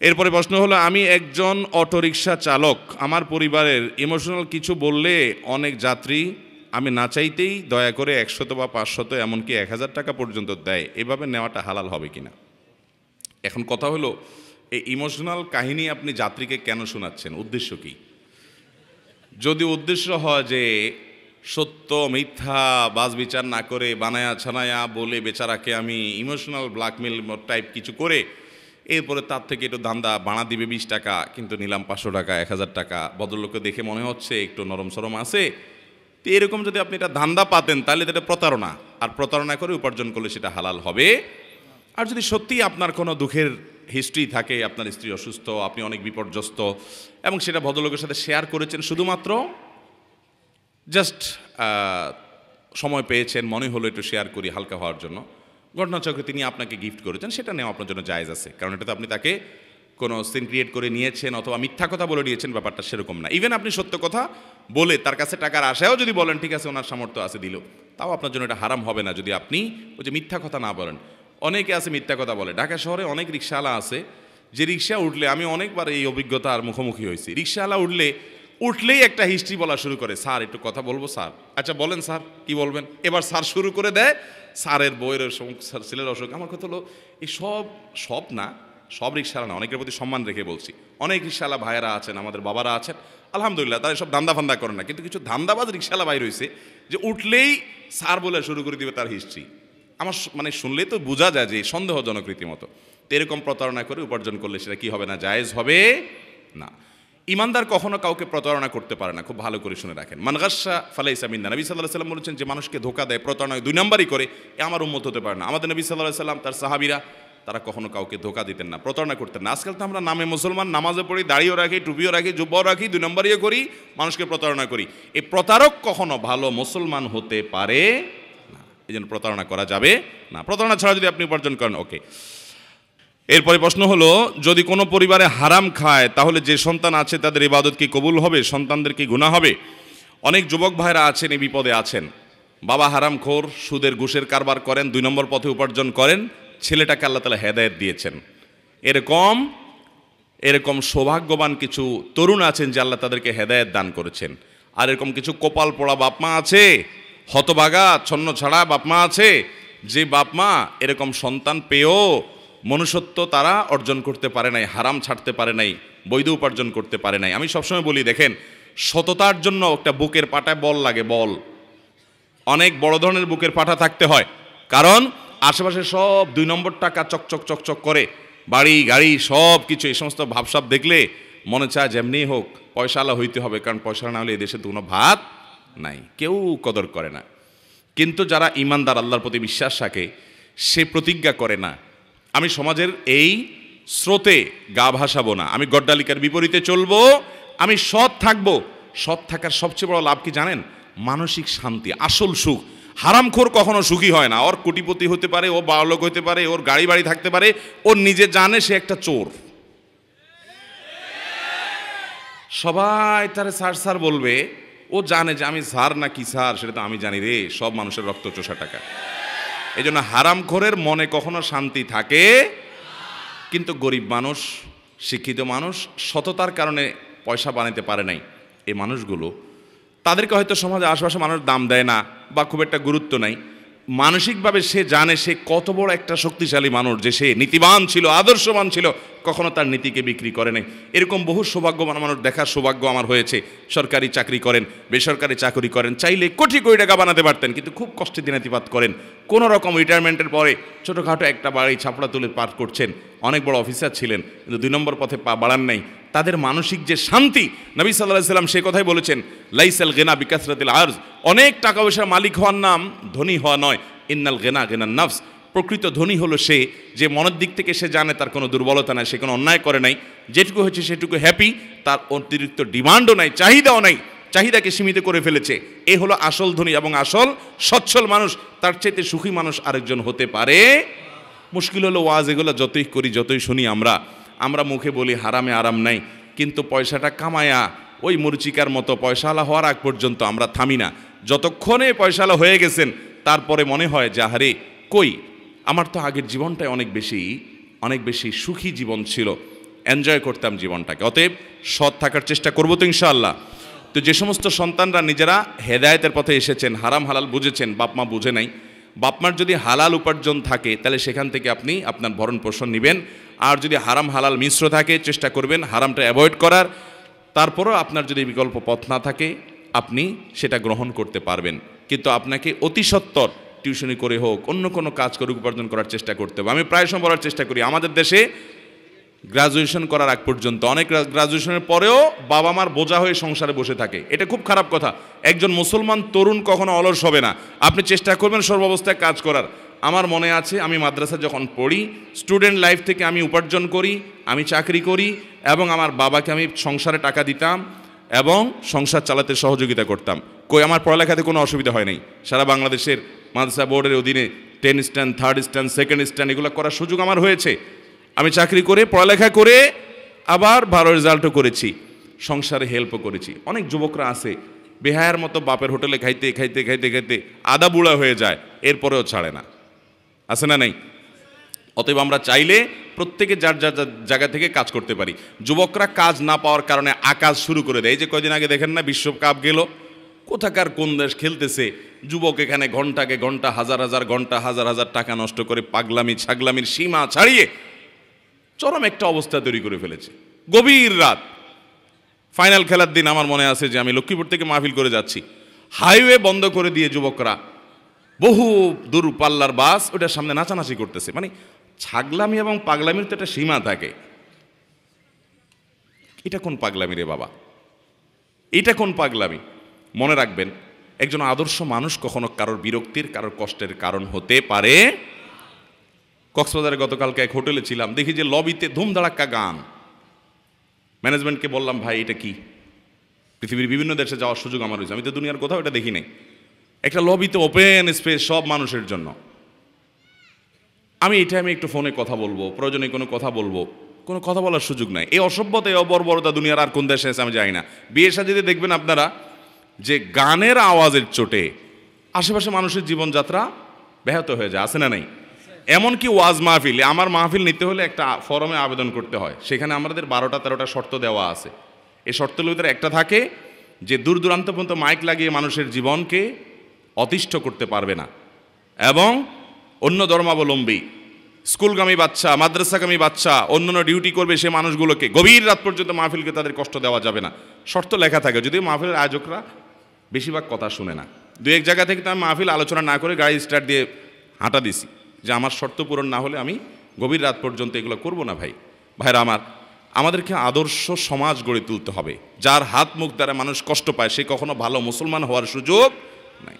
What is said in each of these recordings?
এরপরে প্রশ্ন হলো, আমি একজন অটোরিকশা চালক, আমার পরিবারের ইমোশনাল কিছু বললে অনেক যাত্রী আমি না চাইতেই দয়া করে 100 বা 500 এমনকি 1000 টাকা পর্যন্ত দেয়, এভাবে নেওয়াটা হালাল হবে কিনা? এখন কথা হলো, এই ইমোশনাল কাহিনী আপনি যাত্রীকে কেন শোনাচ্ছেন, উদ্দেশ্য কি? যদি উদ্দেশ্য হয় যে সত্য মিথ্যা বাজ বিচার না করে বানায়া ছানায়া বলে বেচারাকে আমি ইমোশনাল ব্ল্যাকমেল টাইপ কিছু করে এরপরে তার থেকে একটু ধান্দা বাড়া দিবে 20 টাকা, কিন্তু নিলাম 500 টাকা 1000 টাকা, ভদ্রলোককে দেখে মনে হচ্ছে একটু নরম সরম আছে, তো এরকম যদি আপনি এটা ধান্দা পাতেন তাহলে এটা প্রতারণা, আর প্রতারণা করে উপার্জন করলে সেটা হালাল হবে। আর যদি সত্যিই আপনার কোনো দুঃখের হিস্ট্রি থাকে, আপনার স্ত্রী অসুস্থ, আপনি অনেক বিপর্যস্ত এবং সেটা ভদ্রলোকের সাথে শেয়ার করেছেন শুধুমাত্র জাস্ট সময় পেয়েছেন, মনে হলো একটু শেয়ার করি হালকা হওয়ার জন্য, ঘটনাচক্রে তিনি আপনাকে গিফট করেছেন, সেটা নেওয়া আপনার জন্য জায়েজ আছে, কারণ এটা তো আপনি তাকে কোনো সিন ক্রিয়েট করে নিয়েছেন অথবা মিথ্যা কথা বলে নিয়েছেন, ব্যাপারটা সেরকম না। ইভেন আপনি সত্য কথা বলে তার কাছে টাকার আশায়ও যদি বলেন ঠিক আছে ওনার সামর্থ্য আছে দিল, তাও আপনার জন্য এটা হারাম হবে না যদি আপনি ওই যে মিথ্যা কথা না বলেন। অনেকে আছে মিথ্যা কথা বলে, ঢাকা শহরে অনেক রিক্সাওয়ালা আছে যে রিক্সা উঠলে, আমি অনেকবার এই অভিজ্ঞতার মুখোমুখি হয়েছি, রিক্সাওয়ালা উঠলেই একটা হিস্ট্রি বলা শুরু করে, স্যার একটু কথা বলবো স্যার, আচ্ছা বলেন স্যার কি বলবেন, এবার স্যার শুরু করে দেয়, স্যারের বইয়ের অসুখ, ছেলের অসুখ। আমার কথা হলো এই সব না, সব রিক্সাওয়ালা না, অনেকের প্রতি সম্মান রেখে বলছি, অনেক রিক্সাওয়ালা ভাইয়েরা আছেন, আমাদের বাবারা আছেন, আলহামদুলিল্লাহ তারা সব ধান্দা ফান্দা করেন না, কিন্তু কিছু ধান্দাবাজ রিক্সাওয়ালা ভাই রয়েছে যে উঠলেই স্যার বলে শুরু করে দিবে তার হিস্ট্রি। আমার মানে শুনলেই তো বোঝা যায় যে সন্দেহজনক রীতিমতো। তো এরকম প্রতারণা করে উপার্জন করলে সেটা কি হবে না, জায়েজ হবে না। ইমানদার কখনো কাউকে প্রতারণা করতে পারে না, খুব ভালো করে শুনে রাখেন। মান গাশশা ফালাইসা মিন্না, নবী সাল্লাল্লাহু আলাইহি সাল্লাম বলেছেন যে মানুষকে ধোঁকা দেয়, প্রতারণা 2 নম্বরই করে, এ আমার উম্মত হতে পারে না। আমাদের নবী সাল্লাল্লাহু আলাইহি সাল্লাম তার সাহাবীরা তারা কখনো কাউকে ধোঁকা দিতেন না, প্রতারণা করতেন না। আজকাল তো আমরা নামে মুসলমান, নামাজে পড়ি, দাড়িও রাখি, টুপিও রাখি, জুব্বাও রাখি, 2 নম্বরইও করি, মানুষকে প্রতারণা করি। এই প্রতারক কখনো ভালো মুসলমান হতে পারে না, এই জন্য প্রতারণা করা যাবে না। প্রতারণা ছাড়া যদি আপনি উপার্জন করেন ওকে। এরপরে প্রশ্ন হলো, যদি কোনো পরিবারে হারাম খায় তাহলে যে সন্তান আছে তাদের ইবাদত কি কবুল হবে, সন্তানদের কি গুনাহ হবে? অনেক যুবক ভাইরা আছেন এই বিপদে আছেন, বাবা হারামখোর, সুদের ঘুষের কারবার করেন, 2 নম্বর পথে উপার্জন করেন, ছেলেটাকে আল্লাহ তাআলা হেদায়েত দিয়েছেন। এরকম সৌভাগ্যবান কিছু তরুণ আছেন যে আল্লাহ তাদেরকে হেদায়েত দান করেছেন। আর এরকম কিছু কপাল পোড়া বাপমা আছে, হতভাগা ছন্ন ছাড়া বাপমা আছে, যে বাপমা এরকম সন্তান পেয়েও মনুষ্যত্ব তারা অর্জন করতে পারে নাই, হারাম ছাড়তে পারে নাই, বৈধ উপার্জন করতে পারে নাই। আমি সবসময় বলি, দেখেন সততার জন্য একটা বুকের পাটায় বল লাগে, বল, অনেক বড় ধরনের বুকের পাটা থাকতে হয়, কারণ আশেপাশে সব 2 নম্বর টাকা চকচক চকচক করে, বাড়ি গাড়ি সব কিছু, এই সমস্ত ভাবসাব দেখলে মনে চায় যেমনি হোক পয়সাওয়ালা হইতে হবে, কারণ পয়সা না হলে এই দেশে কোনো ভাত নাই, কেউ কদর করে না। কিন্তু যারা ইমানদার, আল্লাহর প্রতি বিশ্বাস রাখে, সে প্রতিজ্ঞা করে না আমি সমাজের এই স্রোতে গা ভাসাবো না, আমি গড্ডালিকার বিপরীতে চলবো, আমি সৎ থাকবো। সৎ থাকার সবচেয়ে বড় লাভ কি জানেন? মানসিক শান্তি, আসল সুখ। হারামখোর কখনো সুখী হয় না, ওর কোটিপতি হতে পারে, ও বড়লোক হতে পারে, ওর গাড়ি বাড়ি থাকতে পারে, ওর নিজে জানে সে একটা চোর, সবাই তারে স্যার স্যার বলবে, ও জানে যে আমি স্যার না কি স্যার সেটা তো আমি জানি রে, সব মানুষের রক্ত চোষা টাকা। এই জন্য হারামখোরের মনে কখনো শান্তি থাকে। কিন্তু গরিব মানুষ, শিক্ষিত মানুষ, সততার কারণে পয়সা বানাতে পারে নাই, এই মানুষগুলো, তাদেরকে হয়তো সমাজে আশেপাশে মানুষ দাম দেয় না বা খুব একটা গুরুত্ব নাই, মানসিকভাবে সে জানে সে কত বড় একটা শক্তিশালী মানুষ, যে সে নীতিবান ছিল, আদর্শবান ছিল, কখনো তার নীতিকে বিক্রি করে নাই। এরকম বহু সৌভাগ্যবান মানুষ দেখার সৌভাগ্য আমার হয়েছে। সরকারি চাকরি করেন, বেসরকারি চাকরি করেন, চাইলে কোটি কোটি টাকা বানাতে পারতেন, কিন্তু খুব কষ্টে দিনাতিপাত করেন, কোনো রকম রিটায়ারমেন্টের পরে ছোটোখাটো একটা বাড়ি ছাপড়া তুলে পার করছেন, অনেক বড় অফিসার ছিলেন, কিন্তু 2 নম্বর পথে পা বাড়ান নাই। তাদের মানসিক যে শান্তি, নবী সাল্লাল্লাহু আলাইহি সাল্লাম সেই কথাই বলেছেন, লাইসাল গিনা বিকাসরাতিল আরজ, অনেক টাকা পয়সার মালিক হওয়ার নাম ধনী হওয়া নয়, ইন্নাল গিনা গিনান নাফস, প্রকৃত ধনী হলো সে যে মনের দিক থেকে সে জানে তার কোনো দুর্বলতা নাই, সে কোনো অন্যায় করে নাই, যেটুকু হয়েছে সেটুকু হ্যাপি, তার অতিরিক্ত ডিমান্ডও নাই, চাহিদাও নাই, চাহিদাকে সীমিত করে ফেলেছে। এ হলো আসল ধনী এবং আসল সচ্ছল মানুষ। তার চাইতে সুখী মানুষ আরেকজন হতে পারে? মুশকিল হলো ওয়াজ এগুলো যতই করি, যতই শুনি, আমরা মুখে বলি হারামে আরাম নাই, কিন্তু পয়সাটা কামায়া ওই মুরচিকার মতো পয়সাওয়ালা হওয়ার আগ পর্যন্ত আমরা থামি না। যতক্ষণে পয়সাওয়ালা হয়ে গেছেন তারপরে মনে হয় যে আহারে কই, আমার তো আগের জীবনটাই অনেক বেশি সুখী জীবন ছিল, এনজয় করতাম জীবনটাকে। অতএব সৎ থাকার চেষ্টা করবো তো ইনশাআল্লাহ। তো যে সমস্ত সন্তানরা নিজেরা হেদায়েতের পথে এসেছেন, হারাম হালাল বুঝেছেন, বাপ মা বুঝে নাই, বাপ মার যদি হালাল উপার্জন থাকে তাহলে সেখান থেকে আপনি আপনার ভরণ পোষণ নেবেন। আর যদি হারাম হালাল মিশ্র থাকে চেষ্টা করবেন হারামটা অ্যাভয়েড করার। তারপরও আপনার যদি বিকল্প পথ না থাকে আপনি সেটা গ্রহণ করতে পারবেন, কিন্তু আপনাকে অতি সত্বর টিউশনি করে হোক অন্য কোনো কাজ করে উপার্জন করার চেষ্টা করতে হবে। আমি প্রায় সময় বলার চেষ্টা করি, আমাদের দেশে গ্রাজুয়েশন করার আগ পর্যন্ত অনেক গ্রাজুয়েশনের পরেও বাবা মার বোঝা হয়ে সংসারে বসে থাকে। এটা খুব খারাপ কথা। একজন মুসলমান তরুণ কখনো অলস হবে না। আপনি চেষ্টা করবেন সর্বাবস্থায় কাজ করার। আমার মনে আছে আমি মাদ্রাসা যখন পড়ি, স্টুডেন্ট লাইফ থেকে আমি উপার্জন করি, আমি চাকরি করি এবং আমার বাবাকে আমি সংসারে টাকা দিতাম এবং সংসার চালাতে সহযোগিতা করতাম। কই আমার পড়ালেখাতে কোনো অসুবিধা হয় নাই। সারা বাংলাদেশের মাদ্রাসা বোর্ডের অধীনে 10 stand, 3rd stand, 2nd stand এগুলো করার সুযোগ আমার হয়েছে। আমি চাকরি করে পড়ালেখা করে আবার ভালো রেজাল্টও করেছি, সংসারে হেল্পও করেছি। অনেক যুবকরা আছে বেহায়ার মতো বাপের হোটেলে খাইতে খাইতে খাইতে খাইতে আদা বুড়া হয়ে যায়, এরপরেও ছাড়ে না। আছে না নাই? অতএব আমরা চাইলে প্রত্যেকে যার যার জায়গা থেকে কাজ করতে পারি। যুবকরা কাজ না পাওয়ার কারণে আকাজ শুরু করে দেয়। এই যে কয়দিন আগে দেখেন না বিশ্বকাপ গেল, কোথাকার কোন দেশ খেলতেছে, যুবক এখানে ঘন্টাকে ঘন্টা, হাজার হাজার ঘন্টা, হাজার হাজার টাকা নষ্ট করে পাগলামি ছাগলামির সীমা ছাড়িয়ে চরম একটা অবস্থা তৈরি করে ফেলেছে। গভীর রাত, ফাইনাল খেলার দিন আমার মনে আছে যে আমি লক্ষ্মীপুর থেকে মাহফিল করে যাচ্ছি, হাইওয়ে বন্ধ করে দিয়ে যুবকরা বহু দূর পাল্লার বাস ওটার সামনে নাচানাচি করতেছে। মানে ছাগলামি এবং পাগলামির তো একটা সীমা থাকে। এটা কোন পাগলামি রে বাবা, এটা কোন পাগলামি? মনে রাখবেন, একজন আদর্শ মানুষ কখনো কারোর বিরক্তির, কারোর কষ্টের কারণ হতে পারে। কক্সবাজারে গতকালকে এক হোটেলে ছিলাম, দেখি যে লবিতে ধুমধাড়াক্কা গান। ম্যানেজমেন্টকে বললাম, ভাই এটা কি? পৃথিবীর বিভিন্ন দেশে যাওয়ার সুযোগ আমার হয়েছে, আমি তো দুনিয়ার কোথাও এটা দেখি নাই। একটা লবিতে ওপেন স্পেস সব মানুষের জন্য। আমি এই টাইমে একটু ফোনে কথা বলবো, প্রয়োজনে কোনো কথা বলবো, কোনো কথা বলার সুযোগ নাই। এই অসভ্যতা, এই অবর্বরতা দুনিয়ার আর কোন দেশে আছে আমি জানি না। বিয়ে শাদীতে দেখবেন আপনারা যে গানের আওয়াজের চোটে আশেপাশে মানুষের জীবনযাত্রা ব্যাহত হয়ে যায়। আছে না নাই? এমনকি ওয়াজ মাহফিল, আমার মাহফিল নিতে হলে একটা ফরমে আবেদন করতে হয়, সেখানে আমাদের 12টা-13টা শর্ত দেওয়া আছে। এই শর্তের ভিতরে একটা থাকে যে দূর দূরান্ত পর্যন্ত মাইক লাগিয়ে মানুষের জীবনকে অতিষ্ঠ করতে পারবে না, এবং অন্য ধর্মাবলম্বী স্কুলগামী বাচ্চা, মাদ্রাসাগামী বাচ্চা, অন্যান্য ডিউটি করবে সে মানুষগুলোকে গভীর রাত পর্যন্ত মাহফিলকে তাদের কষ্ট দেওয়া যাবে না। শর্ত লেখা থাকে, যদিও মাহফিলের আয়োজকরা বেশিরভাগ কথা শুনে না। দু এক জায়গা থেকে তো আমি মাহফিল আলোচনা না করে গাড়ি স্টার্ট দিয়ে হাঁটা দিছি যে আমার শর্ত পূরণ না হলে আমি গভীর রাত পর্যন্ত এগুলো করব না। ভাইরা আমার, আমাদেরকে আদর্শ সমাজ গড়ে তুলতে হবে। যার হাত মুখ দ্বারা মানুষ কষ্ট পায় সে কখনো ভালো মুসলমান হওয়ার সুযোগ নাই।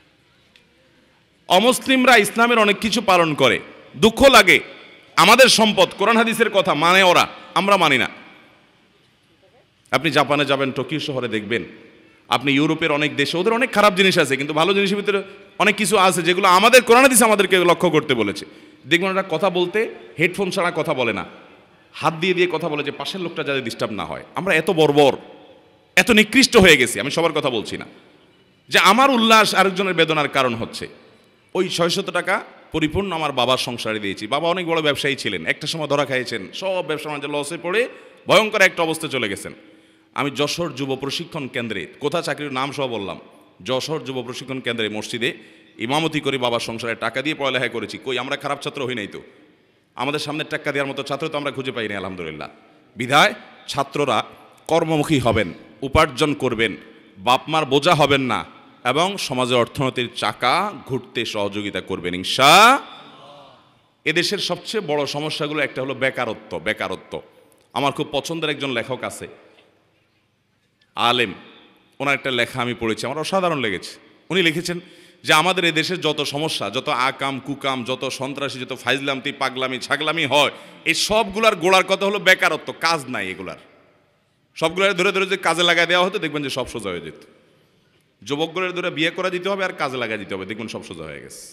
অমুসলিমরা ইসলামের অনেক কিছু পালন করে, দুঃখ লাগে। আমাদের সম্পদ, কোরআন হাদিসের কথা মানে ওরা, আমরা মানি না। আপনি জাপানে যাবেন, টোকিও শহরে দেখবেন, আপনি ইউরোপের অনেক দেশে, ওদের অনেক খারাপ জিনিস আছে, কিন্তু ভালো জিনিসের ভিতরে অনেক কিছু আছে যেগুলো আমাদের কোরআন হাদিস আমাদেরকে লক্ষ্য করতে বলেছে। দেখবেন ওরা কথা বলতে হেডফোন ছাড়া কথা বলে না, হাত দিয়ে দিয়ে কথা বলে যে পাশের লোকটা যাতে ডিস্টার্ব না হয়। আমরা এত বর্বর, এত নিকৃষ্ট হয়ে গেছি, আমি সবার কথা বলছি না, যে আমার উল্লাস আরেকজনের বেদনার কারণ হচ্ছে। ওই 600 টাকা পরিপূর্ণ আমার বাবার সংসারে দিয়েছি। বাবা অনেক বড় ব্যবসায়ী ছিলেন, একটা সময় ধরা খাইয়েছেন, সব ব্যবসা বাণিজ্য লসে পড়ে ভয়ঙ্কর একটা অবস্থা চলে গেছেন। আমি যশোর যুব প্রশিক্ষণ কেন্দ্রে, কোথা চাকরির নাম সহ বললাম, যশোর যুব প্রশিক্ষণ কেন্দ্রে মসজিদে ইমামতি করে বাবার সংসারে টাকা দিয়ে পড়ালেখা করেছি। কই আমরা খারাপ ছাত্র হই নাই তো, আমাদের সামনে টাকা দেওয়ার মতো ছাত্র তো আমরা খুঁজে পাইনি আলহামদুলিল্লাহ। বিধায় ছাত্ররা কর্মমুখী হবেন, উপার্জন করবেন, বাপমার বোঝা হবেন না, এবং সমাজের অর্থনীতির চাকা ঘুরতে সহযোগিতা করবেন ইনশাআল্লাহ। এদেশের সবচেয়ে বড় সমস্যাগুলো একটা হলো বেকারত্ব। বেকারত্ব, আমার খুব পছন্দের একজন লেখক আছে, আলেম, ওনার একটা লেখা আমি পড়েছি, আমার অসাধারণ লেগেছে। উনি লিখেছেন যে আমাদের এই দেশের যত সমস্যা, যত আকাম কুকাম, যত সন্ত্রাসী, যত ফাইজলামতি পাগলামি ছাগলামি হয়, এই সবগুলার গোড়ার কথা হলো বেকারত্ব। কাজ নাই এগুলার, সবগুলার ধরে ধরে যে কাজে লাগাই দেওয়া হতো দেখবেন যে সব সোজা হয়ে যেত। যুবকগুলোর ধরে বিয়ে করা দিতে হবে আর কাজে লাগাই দিতে হবে, দেখবেন সব সোজা হয়ে গেছে।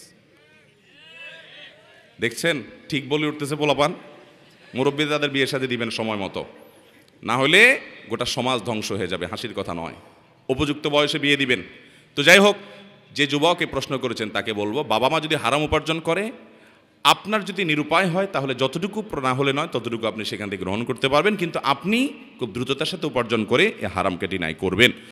দেখছেন, ঠিক বলে উঠতেছে পোলাপান। মুরব্বী তাদের বিয়ের সাথে দিবেন সময় মতো, না হলে গোটা সমাজ ধ্বংস হয়ে যাবে, হাসির কথা নয়। উপযুক্ত বয়সে বিয়ে দিবেন। তো যাই হোক, যে যুবক এই প্রশ্ন করেছেন তাকে বলবো, বাবা মা যদি হারাম উপার্জন করে আপনার যদি নিরুপায় হয় তাহলে যতটুকু না হলে নয় ততটুকু আপনি সেখান থেকে গ্রহণ করতে পারবেন, কিন্তু আপনি খুব দ্রুততার সাথে উপার্জন করে এ হারামকে ডিনাই করবেন।